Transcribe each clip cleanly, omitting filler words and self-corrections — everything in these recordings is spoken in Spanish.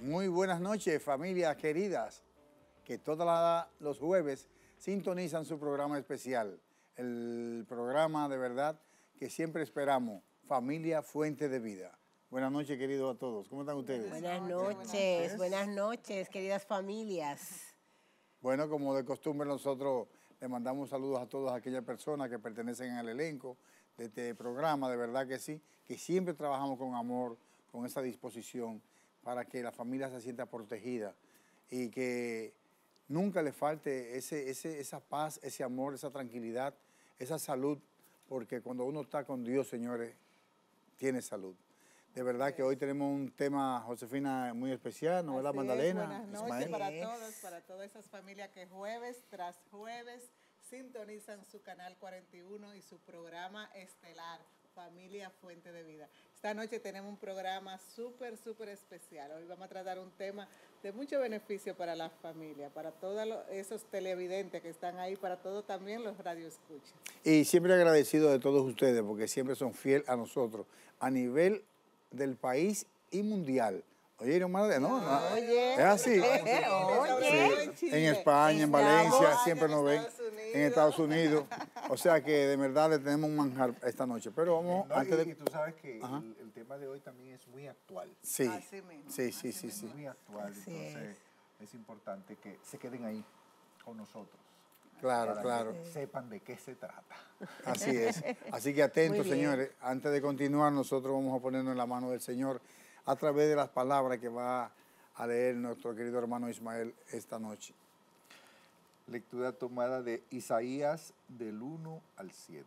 Muy buenas noches, familias queridas, que todos los jueves sintonizan su programa especial, el programa de verdad que siempre esperamos, Familia Fuente de Vida. Buenas noches, queridos a todos. ¿Cómo están ustedes? Buenas noches, queridas familias. Bueno, como de costumbre, nosotros le mandamos saludos a todas aquellas personas que pertenecen al elenco de este programa, de verdad que sí, que siempre trabajamos con amor, con esa disposición para que la familia se sienta protegida y que nunca le falte esa paz, ese amor, esa tranquilidad, esa salud, porque cuando uno está con Dios, señores, tiene salud. De verdad que hoy tenemos un tema, Josefina, muy especial, ¿no? ¿Verdad, Magdalena? Buenas noches para todas esas familias que jueves tras jueves sintonizan su canal 41 y su programa estelar, Familia Fuente de Vida. Esta noche tenemos un programa súper especial. Hoy vamos a tratar un tema de mucho beneficio para la familia, para todos esos televidentes que están ahí, para todos también los radioescuchas. Y siempre agradecido de todos ustedes, porque siempre son fieles a nosotros, a nivel del país y mundial. Oye, hermano, no, Oye, es así. oye. Sí, en España, en Valencia, siempre nos ven. En Estados Unidos. O sea que de verdad le tenemos un manjar esta noche. Pero vamos, y tú sabes que el tema de hoy también es muy actual. Sí, Así mismo. sí. Muy actual, entonces es importante que se queden ahí con nosotros. Claro. Que sepan de qué se trata. Así es. Así que atentos, señores. Antes de continuar, nosotros vamos a ponernos en la mano del Señor a través de las palabras que va a leer nuestro querido hermano Ismael esta noche. Lectura tomada de Isaías del 1 al 7.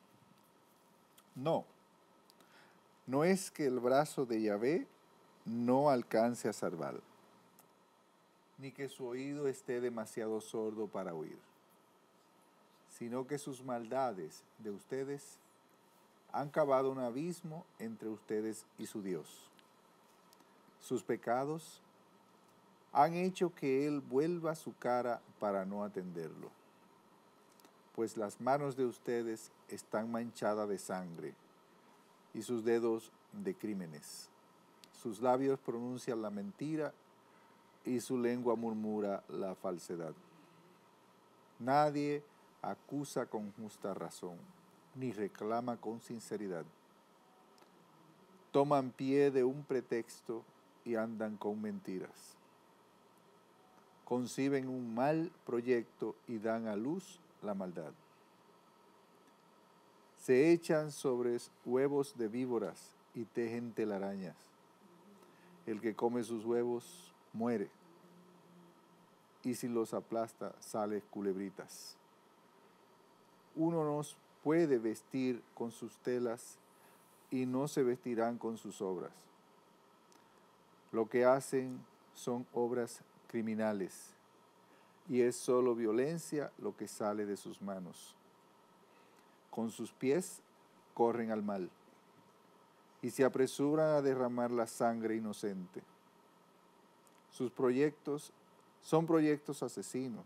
No es que el brazo de Yahvé no alcance a salvar, ni que su oído esté demasiado sordo para oír, sino que sus maldades de ustedes han cavado un abismo entre ustedes y su Dios. Sus pecados han hecho que Él vuelva su cara para no atenderlo, pues las manos de ustedes están manchadas de sangre y sus dedos de crímenes. Sus labios pronuncian la mentira y su lengua murmura la falsedad. Nadie acusa con justa razón, ni reclama con sinceridad. Toman pie de un pretexto y andan con mentiras. Conciben un mal proyecto y dan a luz la maldad. Se echan sobre huevos de víboras y tejen telarañas. El que come sus huevos muere, y si los aplasta sale culebritas. Uno nos puede vestir con sus telas y no se vestirán con sus obras. Lo que hacen son obras criminales, y es solo violencia lo que sale de sus manos. Con sus pies corren al mal, y se apresuran a derramar la sangre inocente. Sus proyectos son proyectos asesinos.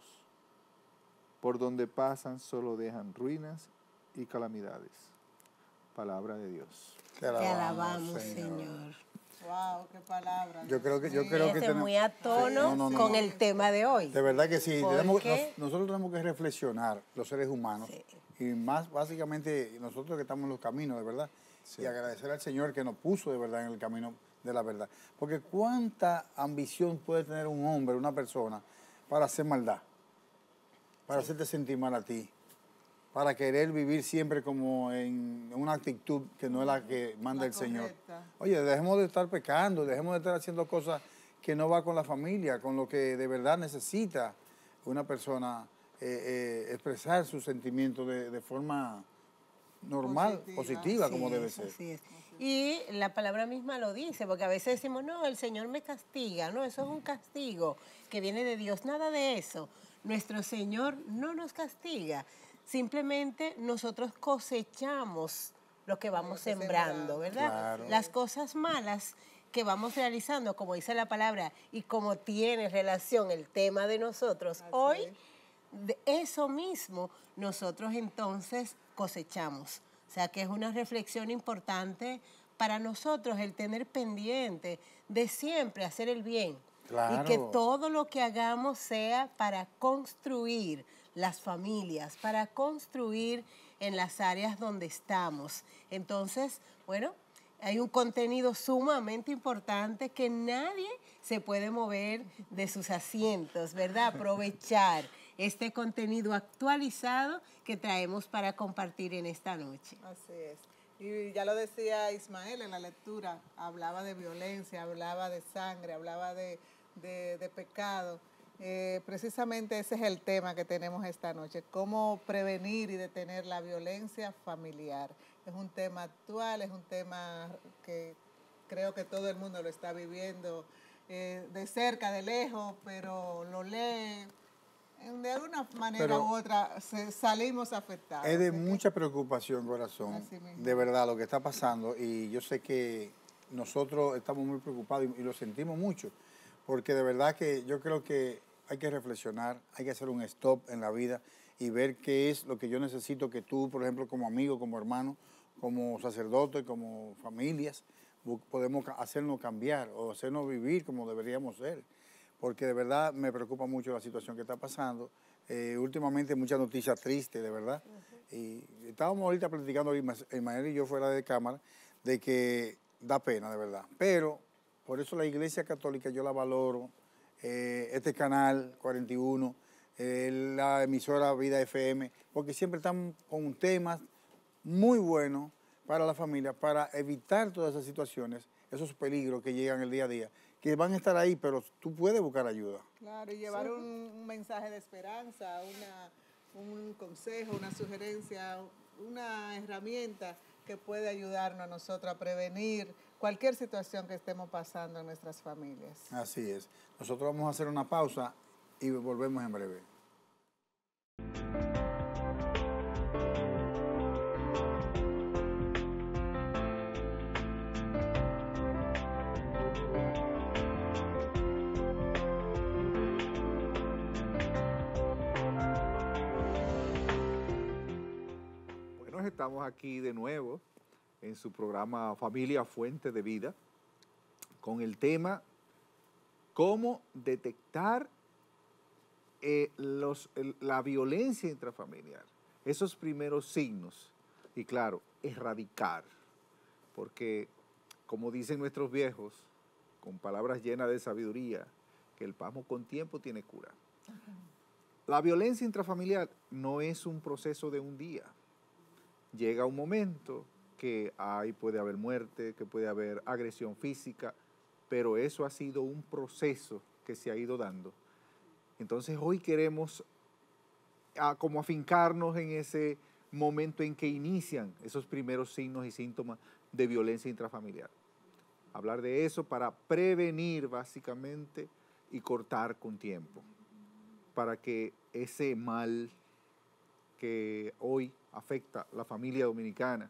Por donde pasan solo dejan ruinas y calamidades. Palabra de Dios. Te alabamos, Señor. Wow, qué palabra. Yo creo que tenemos, muy a tono con el tema de hoy. De verdad que sí. Nosotros tenemos que reflexionar, los seres humanos, y más básicamente nosotros que estamos en los caminos, de verdad, y agradecer al Señor que nos puso de verdad en el camino de la verdad. Porque cuánta ambición puede tener un hombre, una persona, para hacer maldad, para hacerte sentir mal a ti, para querer vivir siempre como en una actitud que no es la que manda el Señor. Oye, dejemos de estar pecando, dejemos de estar haciendo cosas que no va con la familia, con lo que de verdad necesita una persona expresar sus sentimientos de forma normal, positiva como debe ser. Así es. Y la palabra misma lo dice, porque a veces decimos, no, el Señor me castiga, no, eso es un castigo que viene de Dios, nada de eso. Nuestro Señor no nos castiga, simplemente nosotros cosechamos lo que vamos sembrando, ¿verdad? Claro. Las cosas malas que vamos realizando, como dice la palabra, y como tiene relación el tema de nosotros hoy, de eso mismo nosotros entonces cosechamos. O sea que es una reflexión importante para nosotros el tener pendiente de siempre hacer el bien. Claro. Y que todo lo que hagamos sea para construir las familias, para construir en las áreas donde estamos. Entonces, bueno, hay un contenido sumamente importante que nadie se puede mover de sus asientos, ¿verdad? Aprovechar este contenido actualizado que traemos para compartir en esta noche. Así es. Y ya lo decía Ismael en la lectura, hablaba de violencia, hablaba de sangre, hablaba de pecado. Precisamente ese es el tema que tenemos esta noche, cómo prevenir y detener la violencia familiar. Es un tema actual, es un tema que creo que todo el mundo lo está viviendo de cerca, de lejos, pero lo lee. De alguna manera u otra salimos afectados. Es de mucha preocupación, corazón, de verdad, lo que está pasando. Y yo sé que nosotros estamos muy preocupados y lo sentimos mucho, porque de verdad que yo creo que hay que reflexionar, hay que hacer un stop en la vida y ver qué es lo que yo necesito que tú, por ejemplo, como amigo, como hermano, como sacerdote, como familias, podemos hacernos cambiar o hacernos vivir como deberíamos ser. Porque de verdad me preocupa mucho la situación que está pasando. Últimamente muchas noticias tristes, de verdad. Y estábamos ahorita platicando, Ismael y yo fuera de cámara, de que da pena, de verdad. Pero por eso la Iglesia Católica yo la valoro. Este canal 41, la emisora Vida FM, porque siempre están con temas muy buenos para la familia, para evitar todas esas situaciones, esos peligros que llegan el día a día, que van a estar ahí, pero tú puedes buscar ayuda. Claro, y llevar un mensaje de esperanza, un consejo, una sugerencia, una herramienta que puede ayudarnos a nosotros a prevenir cualquier situación que estemos pasando en nuestras familias. Así es. Nosotros vamos a hacer una pausa y volvemos en breve. Estamos aquí de nuevo en su programa Familia Fuente de Vida con el tema cómo detectar la violencia intrafamiliar, esos primeros signos y claro, erradicar, porque como dicen nuestros viejos, con palabras llenas de sabiduría, que el pasmo con tiempo tiene cura. La violencia intrafamiliar no es un proceso de un día. Llega un momento que puede haber muerte, que puede haber agresión física, pero eso ha sido un proceso que se ha ido dando. Entonces hoy queremos como afincarnos en ese momento en que inician esos primeros signos y síntomas de violencia intrafamiliar. Hablar de eso para prevenir básicamente y cortar con tiempo, para que ese mal que hoy afecta a la familia dominicana,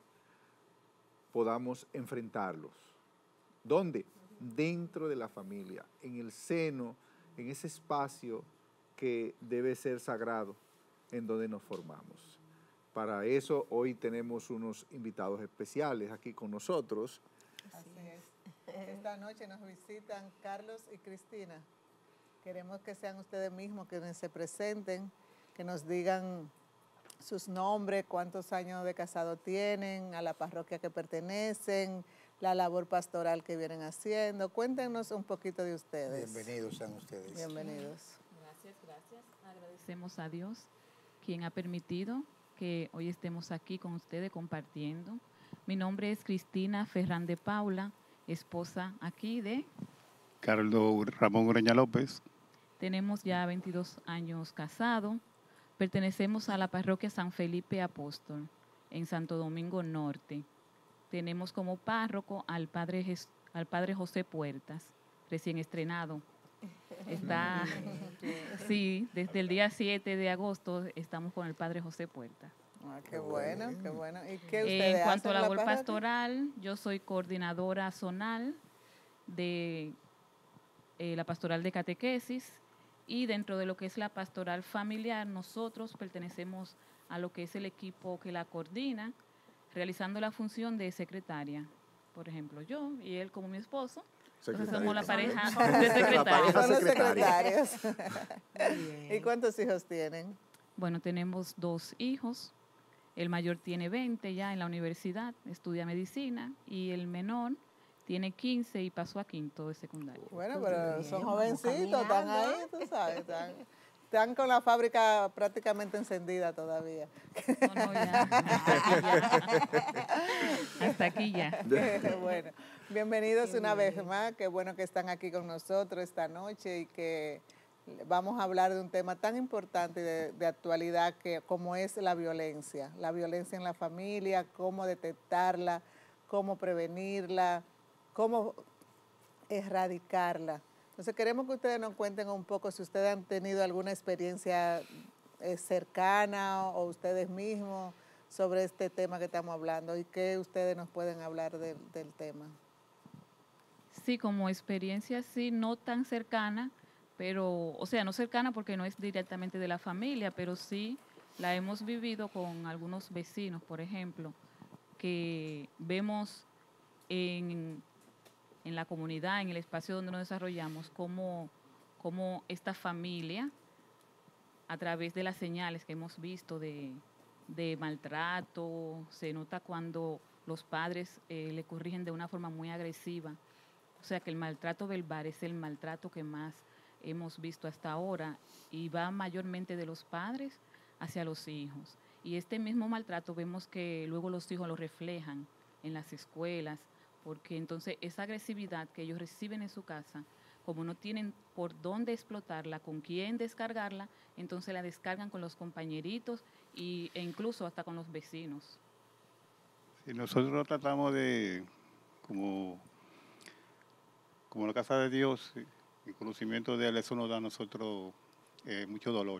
podamos enfrentarlos. ¿Dónde? Dentro de la familia, en el seno, en ese espacio que debe ser sagrado, en donde nos formamos. Para eso hoy tenemos unos invitados especiales aquí con nosotros. Así es. Esta noche nos visitan Carlos y Cristina. Queremos que sean ustedes mismos quienes se presenten, que nos digan sus nombres, cuántos años de casado tienen, a la parroquia que pertenecen, la labor pastoral que vienen haciendo. Cuéntenos un poquito de ustedes. Bienvenidos sean ustedes. Bienvenidos. Gracias. Agradecemos a Dios, quien ha permitido que hoy estemos aquí con ustedes compartiendo. Mi nombre es Cristina Ferrán de Paula, esposa aquí de Carlos Ramón Ureña López. Tenemos ya 22 años casados. Pertenecemos a la parroquia San Felipe Apóstol, en Santo Domingo Norte. Tenemos como párroco al padre José Puertas, recién estrenado. Está, sí, desde el día 7 de agosto estamos con el padre José Puertas. Ah, qué bueno, qué bueno. ¿Y qué ustedes En cuanto a hacen labor en la pastoral, yo soy coordinadora zonal de la pastoral de catequesis. Y dentro de lo que es la pastoral familiar, nosotros pertenecemos a lo que es el equipo que la coordina, realizando la función de secretaria. Por ejemplo, yo y él como mi esposo, Somos la pareja La de pareja secretarios. Son los secretaria. secretarios. ¿Y cuántos hijos tienen? Bueno, tenemos 2 hijos. El mayor tiene 20 ya en la universidad, estudia medicina, y el menor tiene 15 y pasó a quinto de secundaria. Bueno, pero Bien, son vamos jovencitos, están caminando. ahí, tú sabes, están con la fábrica prácticamente encendida todavía. No, ya. Hasta aquí ya. Bueno, bienvenidos una vez más, qué bueno que están aquí con nosotros esta noche y que vamos a hablar de un tema tan importante de actualidad como es la violencia en la familia, cómo detectarla, cómo prevenirla, cómo erradicarla. Entonces queremos que ustedes nos cuenten un poco si ustedes han tenido alguna experiencia cercana o ustedes mismos sobre este tema que estamos hablando y qué ustedes nos pueden hablar del tema. Sí, como experiencia, sí, no tan cercana, pero, o sea, no cercana porque no es directamente de la familia, pero sí la hemos vivido con algunos vecinos, por ejemplo, que vemos en la comunidad, en el espacio donde nos desarrollamos, cómo esta familia, a través de las señales que hemos visto de maltrato, se nota cuando los padres le corrigen de una forma muy agresiva. O sea que el maltrato verbal es el maltrato que más hemos visto hasta ahora y va mayormente de los padres hacia los hijos. Y este mismo maltrato vemos que luego los hijos lo reflejan en las escuelas, porque entonces esa agresividad que ellos reciben en su casa, como no tienen por dónde explotarla, con quién descargarla, entonces la descargan con los compañeritos e incluso hasta con los vecinos. Sí, nosotros tratamos de, como la casa de Dios, el conocimiento de Él, eso nos da a nosotros mucho dolor.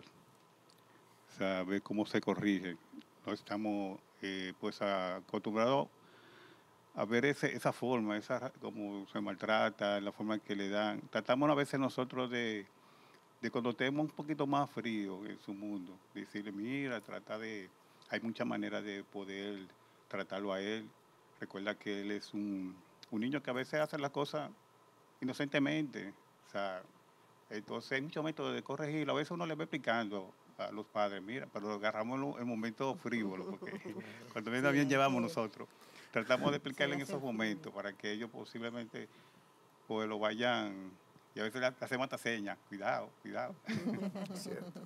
O sea, ver cómo se corrige. No estamos pues acostumbrados a ver esa forma, cómo se maltrata, la forma que le dan. Tratamos a veces nosotros de cuando estemos un poquito más frío en su mundo, decirle, mira, hay muchas maneras de poder tratarlo a él. Recuerda que él es un niño que a veces hace las cosas inocentemente. O sea, entonces hay muchos métodos de corregirlo. A veces uno le va explicando a los padres, mira, pero lo agarramos en momentos frívolos, porque cuando viene bien llevamos nosotros. Tratamos de explicarle en esos momentos para que ellos posiblemente pues lo vayan, y a veces le hacemos hasta señas, cuidado. Cierto.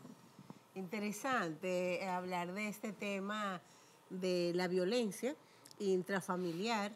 Interesante hablar de este tema de la violencia intrafamiliar.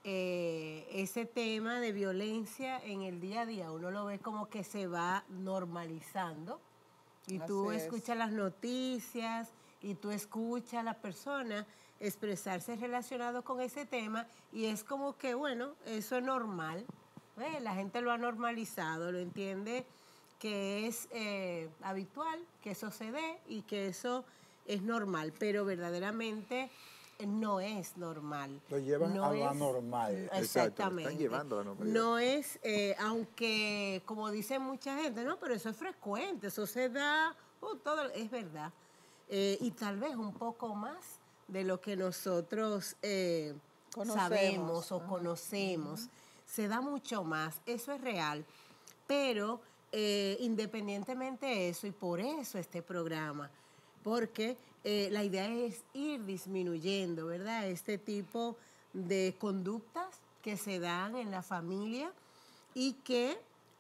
Ese tema de violencia en el día a día, uno lo ve como que se va normalizando y tú Así es. escuchas las noticias y tú escuchas a las personas expresarse relacionado con ese tema y es como que, bueno, eso es normal. La gente lo ha normalizado, lo entiende que es habitual, que eso se dé y que eso es normal, pero verdaderamente no es normal. Lo llevan No a lo es- anormal. Exacto, lo Exactamente. están llevando a la normalidad. No es, aunque como dice mucha gente, no, pero eso es frecuente, eso se da, todo, es verdad. Y tal vez un poco más de lo que nosotros Conocemos. sabemos o conocemos. Se da mucho más, eso es real. Pero independientemente de eso, y por eso este programa, porque la idea es ir disminuyendo, ¿verdad? Este tipo de conductas que se dan en la familia y que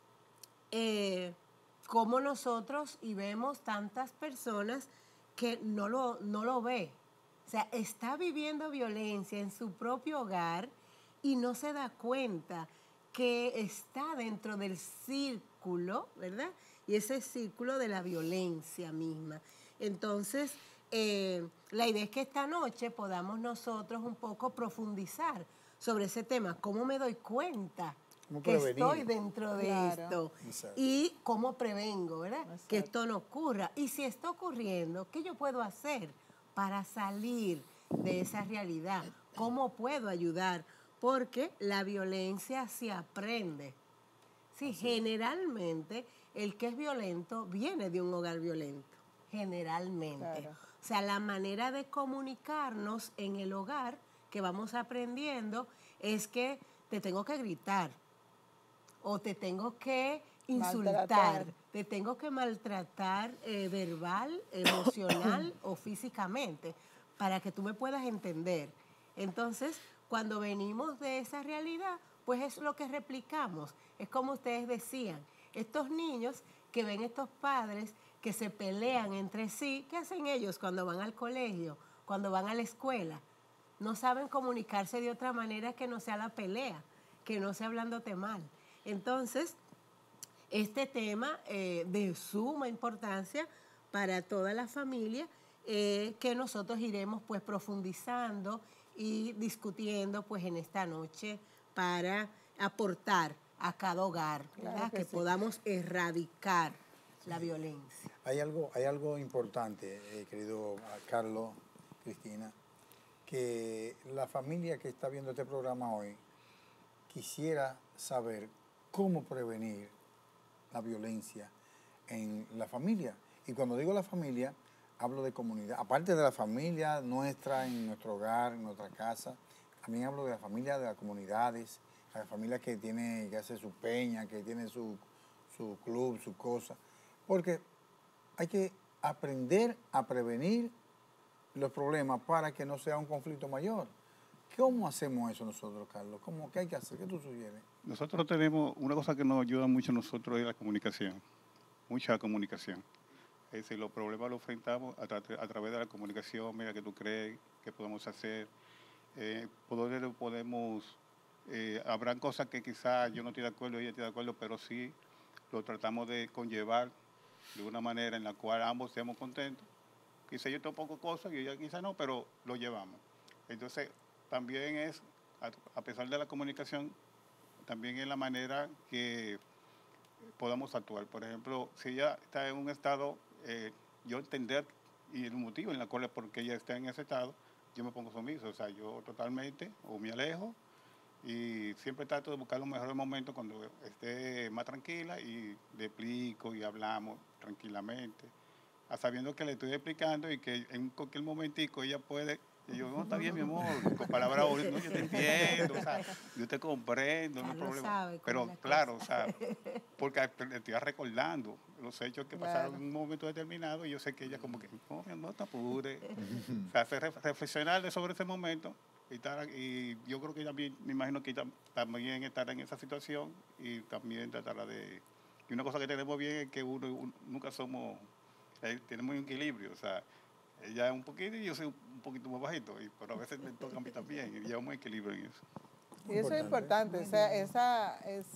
como nosotros y vemos tantas personas que no lo ve. O sea, está viviendo violencia en su propio hogar y no se da cuenta que está dentro del círculo, ¿verdad? Y ese círculo de la violencia misma. Entonces, la idea es que esta noche podamos nosotros un poco profundizar sobre ese tema. ¿Cómo me doy cuenta ¿Cómo que prevenir? estoy dentro de Claro. esto? Exacto. Y cómo prevengo, ¿verdad? Exacto. Que esto no ocurra. Y si está ocurriendo, ¿qué yo puedo hacer para salir de esa realidad? ¿Cómo puedo ayudar? Porque la violencia se aprende. Sí, generalmente el que es violento viene de un hogar violento. Generalmente. Claro. O sea, la manera de comunicarnos en el hogar que vamos aprendiendo es que te tengo que gritar. o te tengo que insultar, Maltratar. te tengo que maltratar verbal, emocional o físicamente para que tú me puedas entender. Entonces, cuando venimos de esa realidad, pues es lo que replicamos. Es como ustedes decían, estos niños que ven estos padres que se pelean entre sí, ¿qué hacen ellos cuando van al colegio, cuando van a la escuela? No saben comunicarse de otra manera que no sea la pelea, que no sea hablándote mal. Entonces, este tema de suma importancia para toda la familia, que nosotros iremos pues profundizando y discutiendo pues en esta noche para aportar a cada hogar, ¿verdad? Claro que Que sí. podamos erradicar la violencia. Hay algo importante, querido Carlos, Cristina, que la familia que está viendo este programa hoy quisiera saber cómo prevenir la violencia en la familia. Y cuando digo la familia, hablo de comunidad. Aparte de la familia nuestra, en nuestro hogar, en nuestra casa, también hablo de la familia de las comunidades, la familia que hace su peña, que tiene su club, su cosa. Porque hay que aprender a prevenir los problemas para que no sea un conflicto mayor. ¿Cómo hacemos eso nosotros, Carlos? ¿Qué hay que hacer? ¿Qué tú sugieres? Nosotros tenemos una cosa que nos ayuda mucho a nosotros es la comunicación, mucha comunicación. Es decir, los problemas los enfrentamos a través de la comunicación. Mira, ¿qué tú crees que podemos hacer? Habrán cosas que quizás yo no estoy de acuerdo, ella está de acuerdo, pero sí lo tratamos de conllevar de una manera en la cual ambos estemos contentos. Quizá yo tengo poco cosas y ella quizá no, pero lo llevamos. Entonces, también es, a pesar de la comunicación, también es la manera que podamos actuar. Por ejemplo, si ella está en un estado, yo entender y el motivo en el cual es porque ella está en ese estado, yo me pongo sumiso. O sea, yo totalmente o me alejo y siempre trato de buscar los mejores momentos cuando esté más tranquila y le explico y hablamos tranquilamente, sabiendo que le estoy explicando y que en cualquier momentico ella puede, y yo, no, está bien, mi amor, con palabras, no, yo te entiendo, o sea, yo te comprendo, no hay Carlos problema. sabe cómo Pero es la claro, cosa. o sea, porque le estoy recordando los hechos que pasaron en un momento determinado y yo sé que ella como que, no, mi amor, te apures. O sea, hacer reflexionar sobre ese momento y yo creo que también, me imagino que ella también estará en esa situación y también tratará de... Y una cosa que tenemos bien es que uno nunca somos... tenemos un equilibrio, o sea, ella es un poquito y yo soy un poquito más bajito, pero a veces me toca a mí también, y llevamos un equilibrio en eso. Y eso es importante, o sea, esa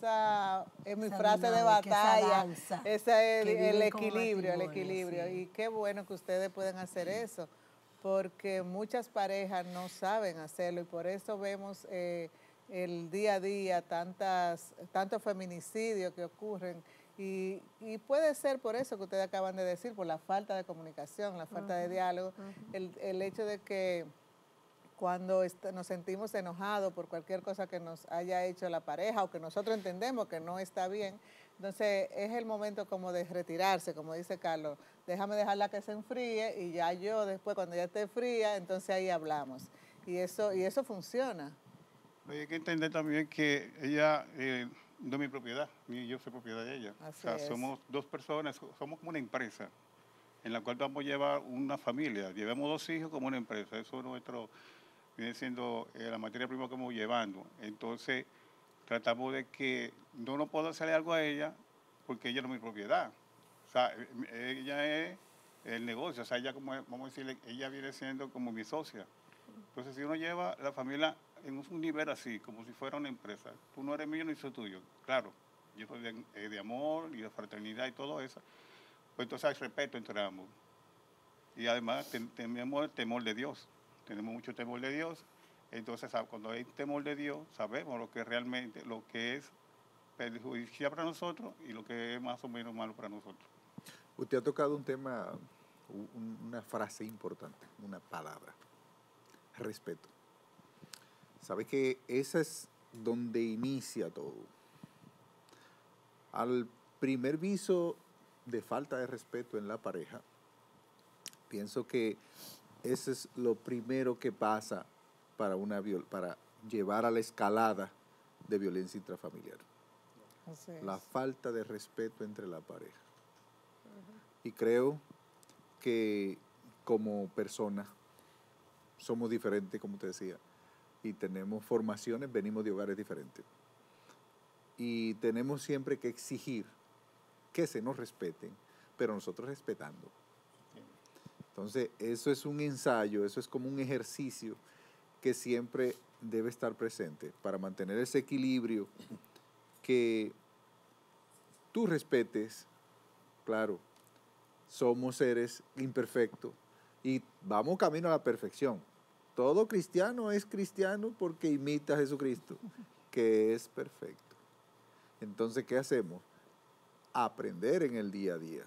es mi Esa frase de dinámica, esa batalla, danza ese es que el viven como equilibrio, matrimonio, sí. y qué bueno que ustedes puedan hacer eso, porque muchas parejas no saben hacerlo y por eso vemos el día a día tantos feminicidios que ocurren y puede ser por eso que ustedes acaban de decir, por la falta de comunicación, la falta de diálogo, el hecho de que cuando nos sentimos enojados por cualquier cosa que nos haya hecho la pareja o que nosotros entendemos que no está bien, entonces es el momento como de retirarse, como dice Carlos, déjame dejarla que se enfríe y ya yo después cuando ya esté fría, entonces ahí hablamos. Y eso funciona. Hay que entender también que ella no es mi propiedad, ni yo soy propiedad de ella. Así o sea, es. somos dos personas, somos como una empresa en la cual vamos a llevar una familia. Llevamos 2 hijos como una empresa. Eso viene siendo la materia prima que vamos llevando. Entonces, tratamos de que no nos pueda hacerle algo a ella porque ella no es mi propiedad. O sea, ella es el negocio. O sea, ella, como vamos a decirle, ella viene siendo como mi socia. Entonces, si uno lleva la familia en un nivel así, como si fuera una empresa, tú no eres mío ni soy tuyo. Claro, yo soy de amor y de fraternidad y todo eso. Pues entonces hay respeto entre ambos. Y además tenemos el temor de Dios. Tenemos mucho temor de Dios. Entonces, cuando hay temor de Dios, sabemos lo que es perjudicial para nosotros y lo que es más o menos malo para nosotros. Usted ha tocado un tema, una frase importante, una palabra, respeto. Sabe que ese es donde inicia todo. Al primer viso de falta de respeto en la pareja, pienso que ese es lo primero que pasa para llevar a la escalada de violencia intrafamiliar. Así es. la falta de respeto entre la pareja. Y creo que como personas somos diferentes, como te decía, y tenemos formaciones, venimos de hogares diferentes. Y tenemos siempre que exigir que se nos respeten, pero nosotros respetando. Entonces, eso es un ensayo, eso es como un ejercicio que siempre debe estar presente para mantener ese equilibrio, que tú respetes, claro, somos seres imperfectos y vamos camino a la perfección. Todo cristiano es cristiano porque imita a Jesucristo, que es perfecto. Entonces, ¿qué hacemos? Aprender en el día a día,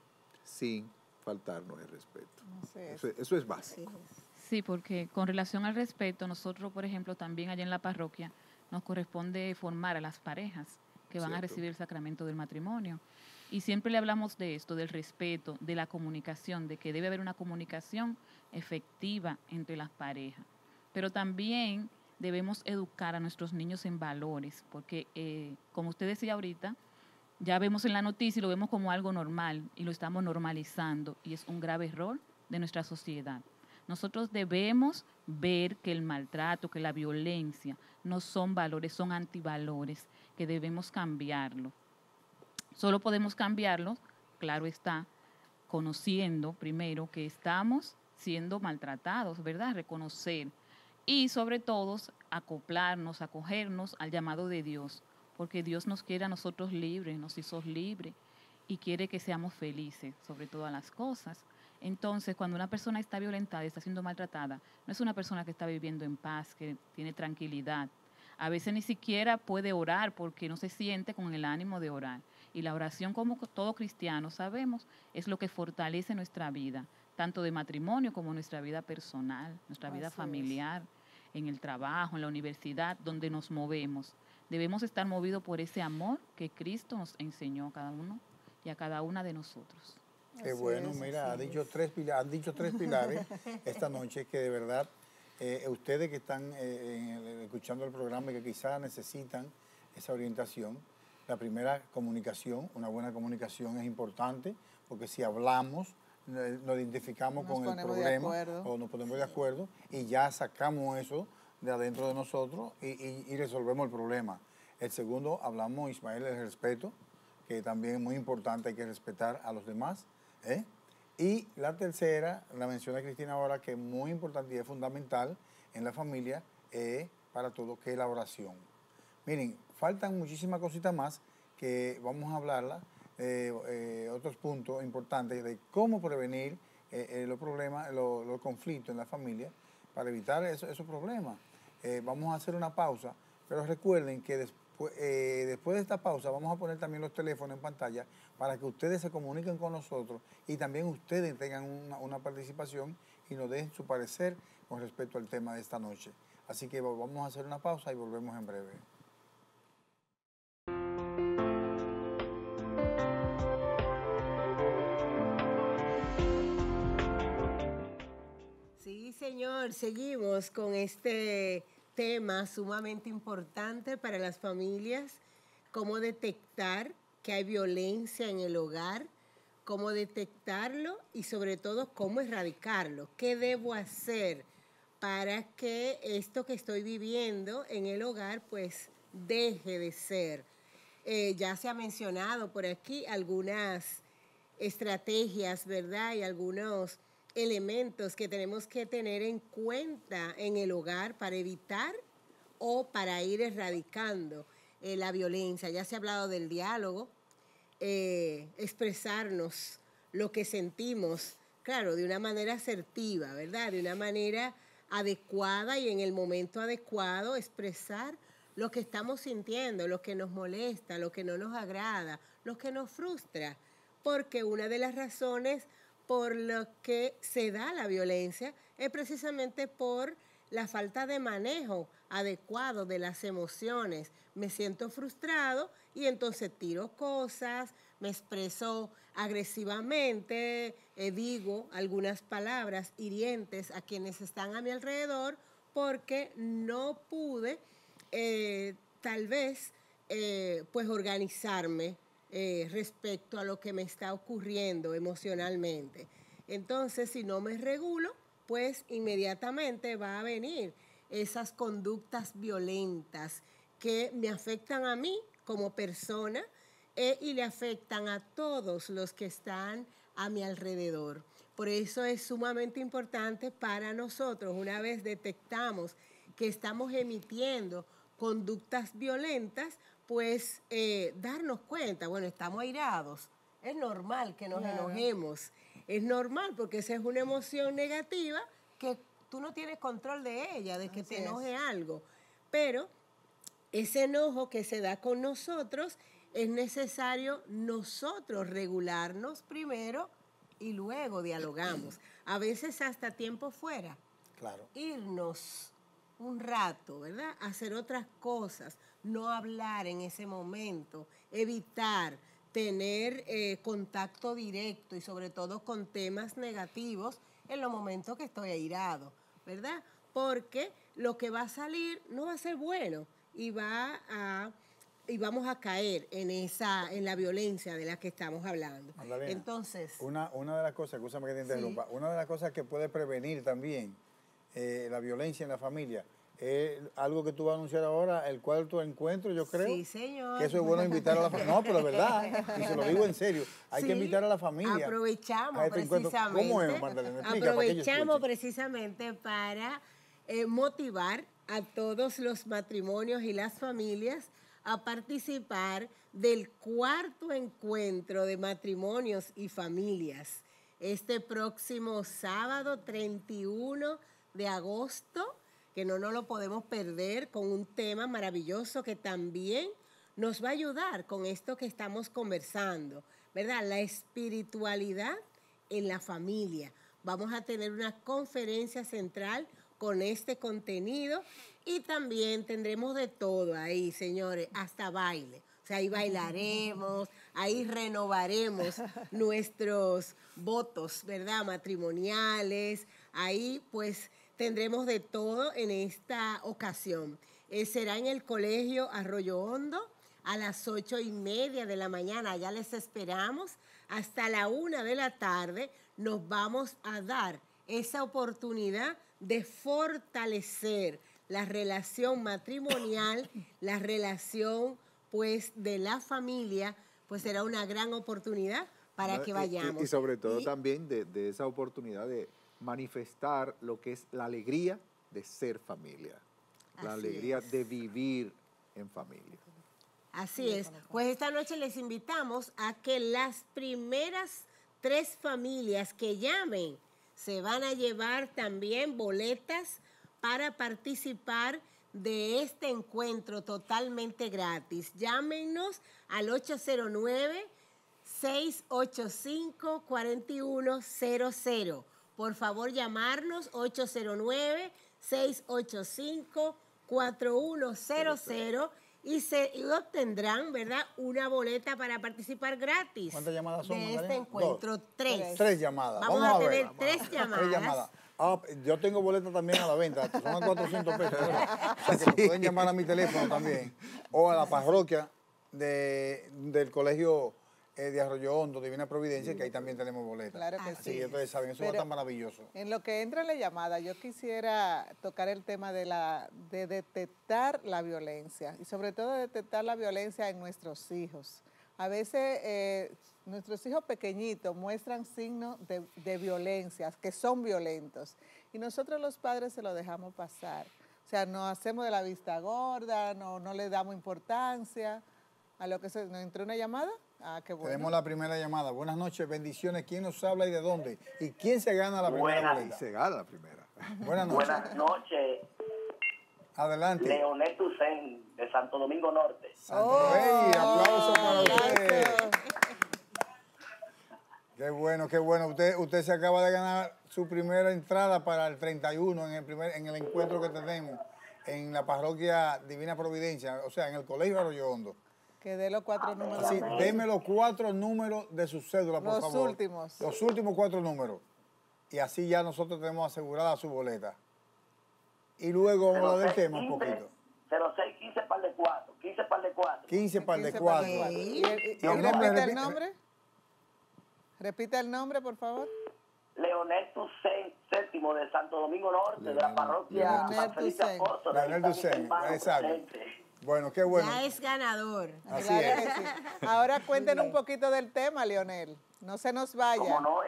sin faltarnos el respeto. Así es. Eso es básico. Sí, porque con relación al respeto, nosotros, por ejemplo, también allá en la parroquia, nos corresponde formar a las parejas que van a Cierto. recibir el sacramento del matrimonio. Y siempre le hablamos de esto, del respeto, de la comunicación, de que debe haber una comunicación efectiva entre las parejas. Pero también debemos educar a nuestros niños en valores, porque como usted decía ahorita, ya vemos en la noticia y lo vemos como algo normal y lo estamos normalizando, y es un grave error de nuestra sociedad. Nosotros debemos ver que el maltrato, que la violencia no son valores, son antivalores, que debemos cambiarlo. Solo podemos cambiarlo, claro está, conociendo primero que estamos siendo maltratados, ¿verdad? Reconocer y sobre todo acoplarnos, acogernos al llamado de Dios, porque Dios nos quiere a nosotros libres, nos hizo libres y quiere que seamos felices sobre todas las cosas. Entonces, cuando una persona está violentada y está siendo maltratada, no es una persona que está viviendo en paz, que tiene tranquilidad. A veces ni siquiera puede orar porque no se siente con el ánimo de orar. Y la oración, como todo cristiano sabemos, es lo que fortalece nuestra vida, tanto de matrimonio como nuestra vida personal, nuestra vida familiar, en el trabajo, en la universidad, donde nos movemos. Debemos estar movidos por ese amor que Cristo nos enseñó a cada uno y a cada una de nosotros. Qué bueno, mira, han dicho tres pilares esta noche que de verdad ustedes que están escuchando el programa y que quizás necesitan esa orientación. La primera, comunicación. Una buena comunicación es importante porque si hablamos, nos identificamos con el problema o nos ponemos de acuerdo y ya sacamos eso de adentro de nosotros y resolvemos el problema. El segundo, hablamos, Ismael, del respeto, que también es muy importante, hay que respetar a los demás. Y la tercera, la menciona Cristina ahora, que es muy importante y es fundamental en la familia para todo, que es la oración. Miren, faltan muchísimas cositas más que vamos a hablarlas, otros puntos importantes de cómo prevenir los problemas, los conflictos en la familia para evitar esos problemas. Vamos a hacer una pausa, pero recuerden que después de esta pausa vamos a poner también los teléfonos en pantalla para que ustedes se comuniquen con nosotros y también ustedes tengan una participación y nos den su parecer con respecto al tema de esta noche. Así que vamos a hacer una pausa y volvemos en breve. Sí, señor, seguimos con este tema sumamente importante para las familias, cómo detectar que hay violencia en el hogar, cómo detectarlo y sobre todo cómo erradicarlo. ¿Qué debo hacer para que esto que estoy viviendo en el hogar pues deje de ser? Ya se ha mencionado por aquí algunas estrategias, ¿verdad? Y algunos elementos que tenemos que tener en cuenta en el hogar para evitar o para ir erradicando la violencia. Ya se ha hablado del diálogo, expresarnos lo que sentimos, claro, de una manera asertiva, ¿verdad? De una manera adecuada y en el momento adecuado expresar lo que estamos sintiendo, lo que nos molesta, lo que no nos agrada, lo que nos frustra, porque una de las razones por lo que se da la violencia es precisamente por la falta de manejo adecuado de las emociones. Me siento frustrado y entonces tiro cosas, me expreso agresivamente, digo algunas palabras hirientes a quienes están a mi alrededor porque no pude tal vez pues organizarme respecto a lo que me está ocurriendo emocionalmente. Entonces, si no me regulo, pues inmediatamente va a venir esas conductas violentas que me afectan a mí como persona y le afectan a todos los que están a mi alrededor. Por eso es sumamente importante para nosotros, una vez detectamos que estamos emitiendo conductas violentas, pues darnos cuenta, bueno, estamos airados, es normal que nos enojemos, es normal porque esa es una emoción negativa que tú no tienes control de ella, de que te enoje algo, pero ese enojo que se da con nosotros es necesario nosotros regularnos primero y luego dialogamos. A veces hasta tiempo fuera. Claro. Irnos un rato, ¿verdad? Hacer otras cosas, no hablar en ese momento, evitar tener contacto directo y sobre todo con temas negativos en los momentos que estoy airado, ¿verdad? Porque lo que va a salir no va a ser bueno y vamos a caer en la violencia de la que estamos hablando. Magdalena, entonces, una de las cosas, escúchame que te interrumpa, una de las cosas que puede prevenir también la violencia en la familia es algo que tú vas a anunciar ahora, el cuarto encuentro, yo creo. Sí, señor. Que eso es bueno invitar a la familia. No, pero es verdad, y se lo digo en serio, hay que invitar a la familia. Aprovechamos a este encuentro. precisamente. ¿Cómo es, Magdalena? Explica, Aprovechamos precisamente para motivar a todos los matrimonios y las familias a participar del cuarto encuentro de matrimonios y familias. Este próximo sábado 31 de agosto, que no nos lo podemos perder, con un tema maravilloso que también nos va a ayudar con esto que estamos conversando, ¿verdad? La espiritualidad en la familia. Vamos a tener una conferencia central con este contenido y también tendremos de todo ahí, señores, hasta baile. O sea, ahí bailaremos, ahí renovaremos nuestros votos, ¿verdad? Matrimoniales. Ahí pues tendremos de todo en esta ocasión. Será en el Colegio Arroyo Hondo a las 8:30 de la mañana. Allá les esperamos. Hasta la 1 de la tarde nos vamos a dar esa oportunidad de fortalecer la relación matrimonial, la relación pues de la familia, pues será una gran oportunidad para que vayamos. Y sobre todo también de esa oportunidad de manifestar lo que es la alegría de ser familia, la alegría de vivir en familia. Así es. Pues esta noche les invitamos a que las primeras 3 familias que llamen se van a llevar también boletas para participar de este encuentro totalmente gratis. Llámenos al 809-685-4100. Por favor, llamarnos 809-685-4100 y obtendrán, ¿verdad?, una boleta para participar gratis. ¿Cuántas llamadas son, de este encuentro? 3. 3 llamadas. Vamos a tener 3 llamadas. 3 llamadas. Yo tengo boletas también a la venta, son a 400 pesos. O sea, que me pueden llamar a mi teléfono también. O a la parroquia del Colegio de Arroyo Hondo, Divina Providencia, que ahí también tenemos boletas. Claro que sí. Así, ustedes saben, eso va a estar maravilloso. En lo que entra la llamada, yo quisiera tocar el tema de detectar la violencia y sobre todo detectar la violencia en nuestros hijos. A veces nuestros hijos pequeñitos muestran signos de violencia, que son violentos, y nosotros los padres se lo dejamos pasar. O sea, nos hacemos de la vista gorda, no le damos importancia a lo que nos entró una llamada. Ah, qué bueno. Tenemos la primera llamada. Buenas noches, bendiciones. ¿Quién nos habla y de dónde? ¿Y quién se gana la primera boleta? Se gana la primera. Buenas noches. Buenas noches. Adelante. Leonel Tucen, de Santo Domingo Norte. ¡Ey! Aplauso para usted. Qué bueno, qué bueno. Usted se acaba de ganar su primera entrada para el 31 en el encuentro que tenemos en la parroquia Divina Providencia, o sea, en el Colegio Arroyo Hondo. Que dé los 4 números. Así, deme los 4 números de su cédula, por favor. Los últimos. Los últimos 4 números. Y así ya nosotros tenemos asegurada su boleta. Y luego vamos a hablar del tema un poquito. 0615 par de 4, 15 par de 4. 15 par de 15 4. par de cuatro. Ok. ¿Y el nombre, repite el repite- nombre? Repite el nombre, por favor. Leonel Tucen, séptimo de Santo Domingo Norte, de la parroquia Leonel San Felipe Tucen. Apóstol. Ahí Leonel está mi Tucen, hermano exacto. presente. Bueno, qué bueno. Ya es ganador. Así Claro es. que sí. Ahora cuéntenos un poquito del tema, Leonel. No se nos vaya. Como no,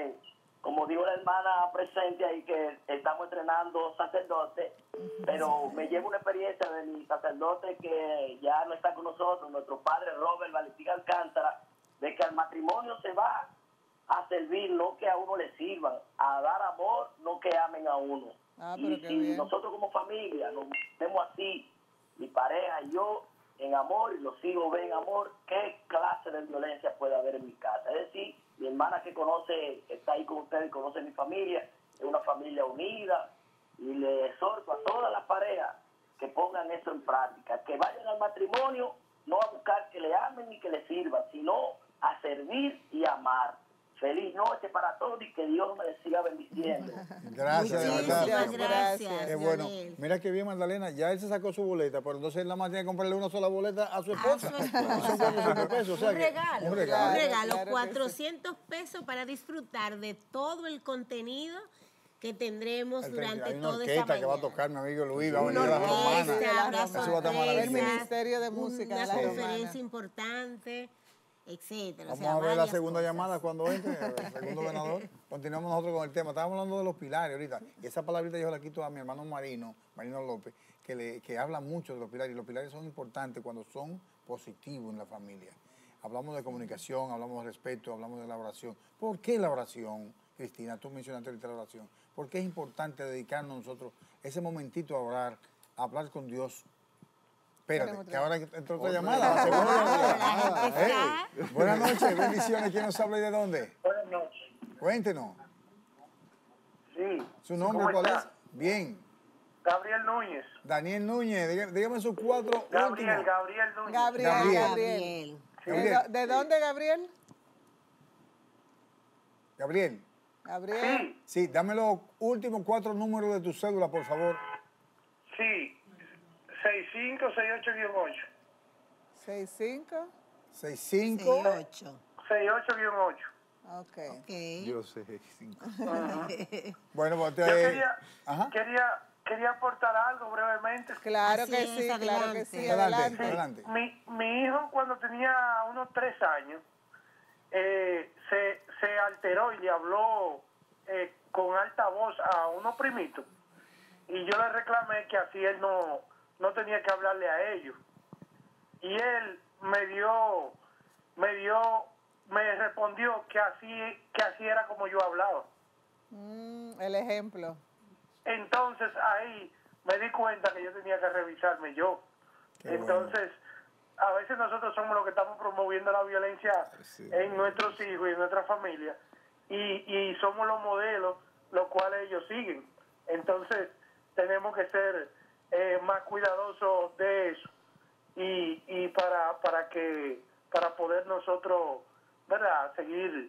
como dijo la hermana presente ahí que estamos entrenando sacerdote, pero me llevo una experiencia de mi sacerdote que ya no está con nosotros, nuestro padre Robert Valentín Alcántara, de que al matrimonio se va a servir, no que a uno le sirvan, a dar amor, no que amen a uno. Ah, Y pero qué si bien. nosotros como familia nos vemos así, mi pareja y yo en amor y los hijos ven amor, ¿qué clase de violencia puede haber en mi casa? Es decir, mi hermana que conoce, está ahí con ustedes, conoce mi familia, es una familia unida, y le exhorto a todas las parejas que pongan eso en práctica, que vayan al matrimonio no a buscar que le amen ni que le sirvan, sino a servir y amar. Feliz noche para todos y que Dios me les siga bendiciendo. Gracias, de verdad. Muchísimas Muchas gracias. gracias. Qué bueno. Leonel. Mira qué bien, Magdalena. Ya él se sacó su boleta, pero entonces él nada más tiene que comprarle una sola boleta a su esposa. A su esposa. Y son 400 pesos. O sea Un que- regalo. Un regalo. Un regalo, Claro que sí. 400 pesos para disfrutar de todo el contenido que tendremos durante Hay una toda esta orquesta que va a mañana. tocar mi amigo Luis, va a venir Una la romana. orquesta, habrá Eso va a estar sorpresas, El Ministerio de Música una de la conferencia Romana. importante, etcétera. Vamos O sea, a ver la varias segunda cosas. llamada cuando entre, el segundo ganador. Continuamos nosotros con el tema. Estábamos hablando de los pilares ahorita. Y esa palabrita yo la quito a mi hermano Marino López, que habla mucho de los pilares. Y los pilares son importantes cuando son positivos en la familia. Hablamos de comunicación, hablamos de respeto, hablamos de la oración. ¿Por qué la oración, Cristina? Tú mencionaste ahorita la oración. ¿Por qué es importante dedicarnos nosotros ese momentito a orar, a hablar con Dios? Espérate, que ahora entró otra llamada. La segunda llamada. La gente Hey, buenas noches, bendiciones. ¿Quién nos habla y de dónde? Buenas noches. Cuéntenos. Sí. ¿Su nombre ¿Cómo cuál está? es? Bien. Gabriel Núñez. Daniel Núñez, dígame sus 4 últimos. Gabriel Núñez. Gabriel. Gabriel. Gabriel. ¿De dónde, Gabriel? Gabriel. Gabriel. Sí, dame los últimos 4 números de tu cédula, por favor. Sí, 6568-8. 65. 65. 8. 68-8. Ok. Ok. Yo sé, 5. Bueno, pues Yo Ajá. quería aportar algo brevemente. Claro Así que es, sí, claro que sí. Adelante, Adelante. adelante. Mi hijo cuando tenía unos 3 años se alteró y le habló con alta voz a unos primitos. Y yo le reclamé que así él no tenía que hablarle a ellos. Y él me respondió que así era como yo hablaba. El ejemplo. Entonces ahí me di cuenta que yo tenía que revisarme yo. Qué Entonces, a veces nosotros somos los que estamos promoviendo la violencia Sí. en nuestros hijos y en nuestra familia. Y somos los modelos los cuales ellos siguen. Entonces, tenemos que ser más cuidadosos de eso. Y para poder nosotros, ¿verdad?, seguir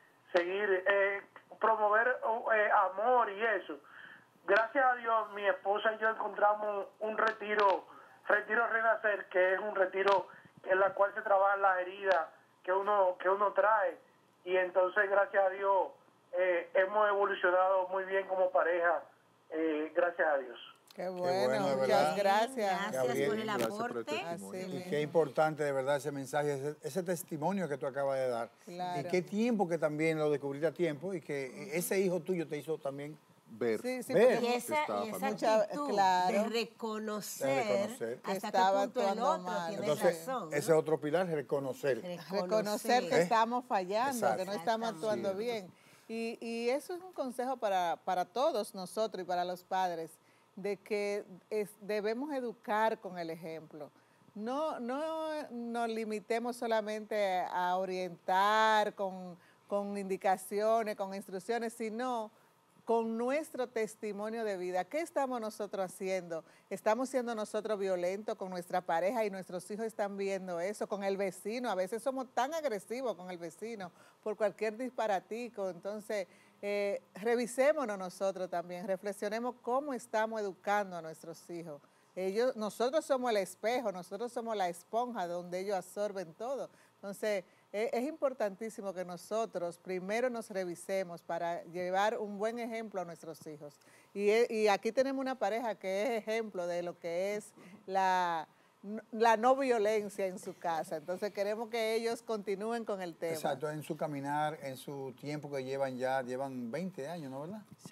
promover amor y eso. Gracias a Dios, mi esposa y yo encontramos un retiro Renacer, que es un retiro en la cual se trabajan las heridas que uno trae, y entonces gracias a Dios hemos evolucionado muy bien como pareja, gracias a Dios. Qué bueno, bueno, de muchas verdad. gracias. Gracias Gabriel, por el gracias por el aporte. testimonio. Así Y mismo. qué importante de verdad ese mensaje, ese testimonio que tú acabas de dar. Claro. Y qué tiempo que también lo descubriste a tiempo y que ese hijo tuyo te hizo también Ver. Sí, sí, Ver. Y porque esa Estaba mucha- actitud claro. de reconocer, De reconocer. Que hasta estaba qué punto el actuando otro mal. tiene Entonces, razón. ¿no? ese otro pilar es reconocer. reconocer que ¿Eh? estamos fallando, Exacto. que no estamos actuando bien. Y eso es un consejo para todos nosotros y para los padres, de que debemos educar con el ejemplo. No nos limitemos solamente a orientar con indicaciones, con instrucciones, sino con nuestro testimonio de vida. ¿Qué estamos nosotros haciendo? ¿Estamos siendo nosotros violentos con nuestra pareja y nuestros hijos están viendo eso? Con el vecino, a veces somos tan agresivos con el vecino por cualquier disparatico. Entonces, revisémonos nosotros también, reflexionemos cómo estamos educando a nuestros hijos. nosotros somos el espejo, nosotros somos la esponja donde ellos absorben todo. Entonces, es importantísimo que nosotros primero nos revisemos para llevar un buen ejemplo a nuestros hijos. Y aquí tenemos una pareja que es ejemplo de lo que es la no violencia en su casa. Entonces queremos que ellos continúen con el tema. Exacto, en su caminar, en su tiempo que llevan 20 años, ¿no, verdad? Sí.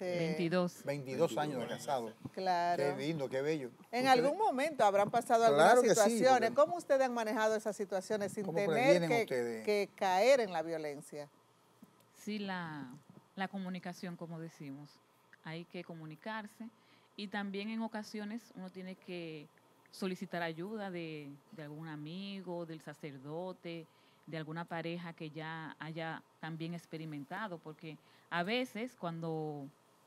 22 años de casado. Claro. Qué lindo, qué bello. En ¿Ustedes? algún momento habrán pasado Claro algunas que sí, situaciones. porque- ¿Cómo ustedes han manejado esas situaciones sin ¿Cómo tener previenen ustedes? que caer en la violencia? Sí, la comunicación, como decimos. Hay que comunicarse y también en ocasiones uno tiene que solicitar ayuda de algún amigo, del sacerdote, de alguna pareja que ya haya también experimentado, porque a veces cuando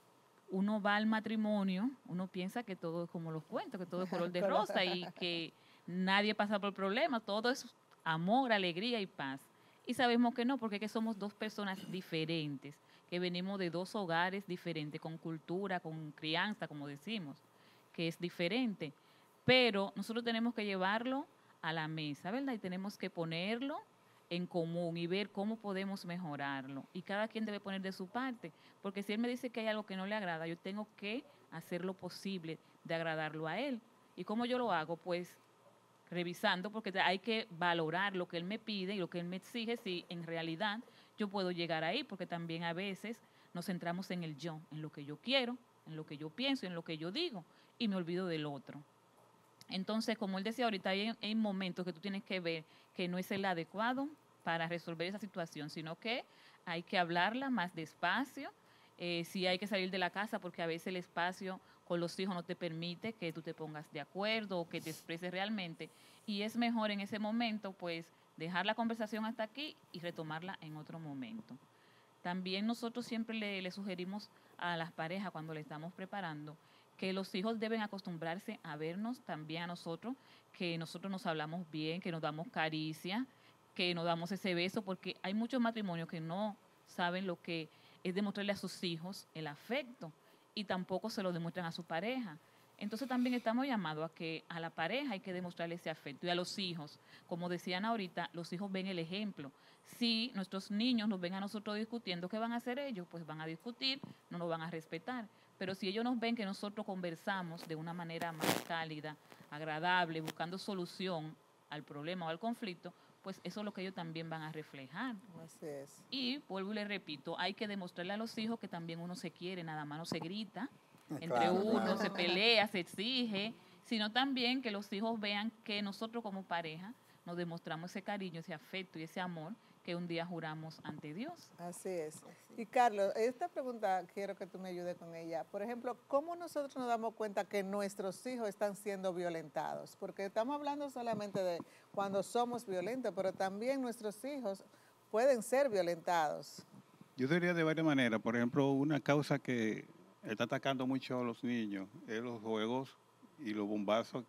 uno va al matrimonio, uno piensa que todo es como los cuentos, que todo es color de rosa y que nadie pasa por problemas, todo es amor, alegría y paz. Y sabemos que no, porque es que somos dos personas diferentes, que venimos de dos hogares diferentes, con cultura, con crianza, como decimos, que es diferente. Pero nosotros tenemos que llevarlo a la mesa, ¿verdad? Y tenemos que ponerlo en común y ver cómo podemos mejorarlo. Y cada quien debe poner de su parte, porque si él me dice que hay algo que no le agrada, yo tengo que hacer lo posible de agradarlo a él. ¿Y cómo yo lo hago? Pues revisando, porque hay que valorar lo que él me pide y lo que él me exige, si en realidad yo puedo llegar ahí, porque también a veces nos centramos en el yo, en lo que yo quiero, en lo que yo pienso, en lo que yo digo, y me olvido del otro. Entonces, como él decía ahorita, hay momentos que tú tienes que ver que no es el adecuado para resolver esa situación, sino que hay que hablarla más despacio, si hay que salir de la casa, porque a veces el espacio con los hijos no te permite que tú te pongas de acuerdo o que te expreses realmente, y es mejor en ese momento, pues, dejar la conversación hasta aquí y retomarla en otro momento. También nosotros siempre le sugerimos a las parejas cuando le estamos preparando que los hijos deben acostumbrarse a vernos también a nosotros, que nosotros nos hablamos bien, que nos damos caricia, que nos damos ese beso, porque hay muchos matrimonios que no saben lo que es demostrarle a sus hijos el afecto y tampoco se lo demuestran a su pareja. Entonces también estamos llamados a que a la pareja hay que demostrarle ese afecto y a los hijos. Como decían ahorita, los hijos ven el ejemplo. Si nuestros niños nos ven a nosotros discutiendo, ¿qué van a hacer ellos? Pues van a discutir, no nos van a respetar. Pero si ellos nos ven que nosotros conversamos de una manera más cálida, agradable, buscando solución al problema o al conflicto, pues eso es lo que ellos también van a reflejar. Así es. Y vuelvo y le repito, hay que demostrarle a los hijos que también uno se quiere, nada más no se grita entre Claro, uno, claro. se pelea, se exige, sino también que los hijos vean que nosotros como pareja nos demostramos ese cariño, ese afecto y ese amor que un día juramos ante Dios. Así es. Y Carlos, esta pregunta quiero que tú me ayudes con ella. Por ejemplo, ¿cómo nosotros nos damos cuenta que nuestros hijos están siendo violentados? Porque estamos hablando solamente de cuando somos violentos, pero también nuestros hijos pueden ser violentados. Yo diría de varias maneras. Por ejemplo, una causa que está atacando mucho a los niños es los juegos y los bombazos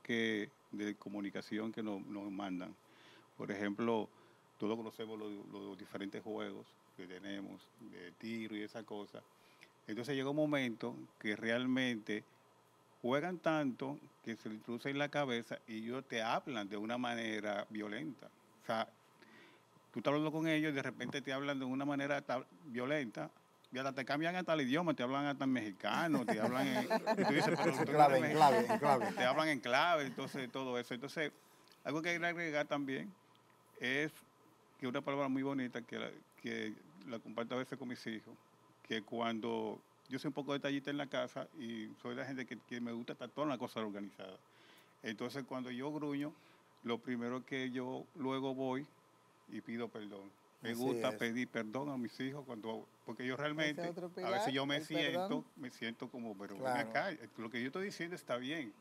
de comunicación que nos mandan. Por ejemplo, todos conocemos los diferentes juegos que tenemos, de tiro y esa cosa. Entonces llega un momento que realmente juegan tanto que se le introduce en la cabeza y ellos te hablan de una manera violenta. O sea, tú estás hablando con ellos y de repente te hablan de una manera violenta y hasta te cambian hasta el idioma, te hablan hasta en mexicano, te hablan en... Y tú dices, pero tú Clave, no en eres clave, en clave. te hablan en clave, entonces todo eso. Entonces, algo que hay que agregar también es que una palabra muy bonita que la comparto a veces con mis hijos, que cuando yo soy un poco detallista en la casa y soy la gente que me gusta estar toda la cosa organizada. Entonces, cuando yo gruño, lo primero que yo luego voy y pido perdón. Me Así gusta es. pedir perdón a mis hijos porque yo realmente, Ese otro a pilar, veces yo el perdón. me siento como, pero ven Claro. acá, lo que yo estoy diciendo está bien.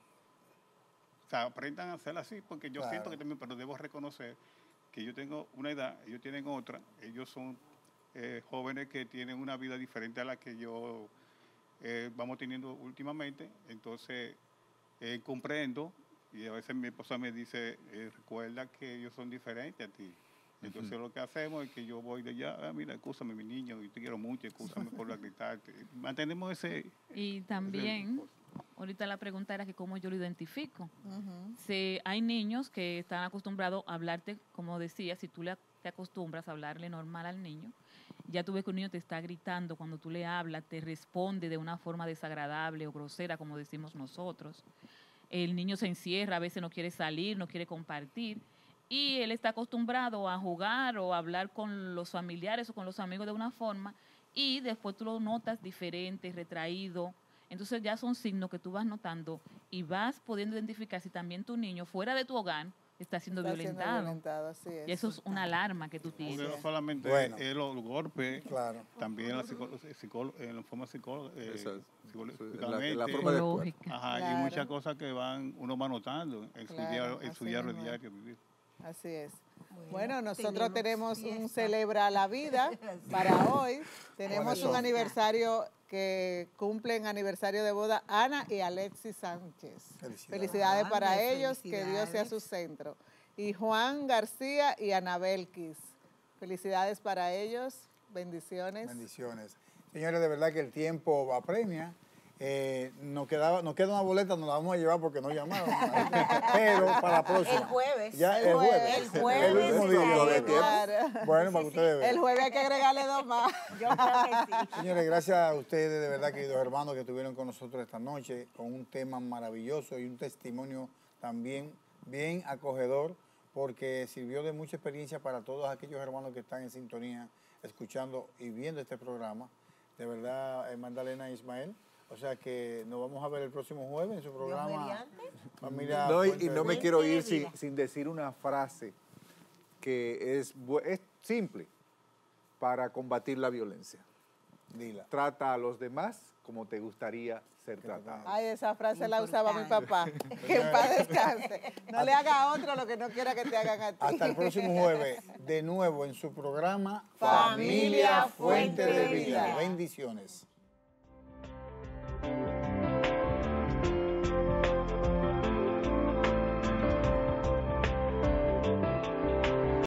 O sea, aprendan a hacer así, porque yo Claro. siento que también, pero debo reconocer que yo tengo una edad, ellos tienen otra, ellos son jóvenes que tienen una vida diferente a la que yo vamos teniendo últimamente, entonces comprendo, y a veces mi esposa me dice, recuerda que ellos son diferentes a ti. Entonces lo que hacemos es que yo voy de allá, mira, escúchame mi niño, yo te quiero mucho, escúchame por la gritarte. Mantenemos ese... Y también ahorita la pregunta era que cómo yo lo identifico. Hay niños que están acostumbrados a hablarte, como decía, si tú te acostumbras a hablarle normal al niño, ya tú ves que un niño te está gritando cuando tú le hablas, te responde de una forma desagradable o grosera, como decimos nosotros. El niño se encierra, a veces no quiere salir, no quiere compartir, y él está acostumbrado a jugar o a hablar con los familiares o con los amigos de una forma, y después tú lo notas diferente, retraído. Entonces ya son signos que tú vas notando y vas pudiendo identificar si también tu niño fuera de tu hogar está siendo violentado. Así es. Y eso es una alarma que tú tienes. No solamente los golpes, también la forma la forma de y muchas cosas que uno va notando en su diario vivir. Así es. Bueno, nosotros tenemos un Celebra la Vida para hoy. Tenemos un aniversario que cumplen aniversario de boda Ana y Alexis Sánchez. Felicidades para ellos, que Dios sea su centro. Y Juan García y Anabel Kiss. Felicidades para ellos, bendiciones. Bendiciones. Señores, de verdad que el tiempo apremia. Nos queda una boleta, nos la vamos a llevar porque no llamaron. Pero para la próxima. El jueves. Ya el jueves. El jueves. El último día de tiempo. Claro. Bueno, para que ustedes vean. El jueves hay que agregarle 2 más. Yo creo que sí. Señores, gracias a ustedes, de verdad, queridos hermanos, que estuvieron con nosotros esta noche con un tema maravilloso y un testimonio también bien acogedor, porque sirvió de mucha experiencia para todos aquellos hermanos que están en sintonía, escuchando y viendo este programa. De verdad, Magdalena e Ismael. O sea que nos vamos a ver el próximo jueves en su programa. Familia y no me quiero ir sin decir una frase que es simple para combatir la violencia. Dila. Trata a los demás como te gustaría ser tratado. Ay, esa frase la usaba mi papá. Que en paz descanse. No le haga a otro lo que no quiera que te hagan a ti. Hasta el próximo jueves, de nuevo en su programa Familia Fuente de Vida. Bendiciones.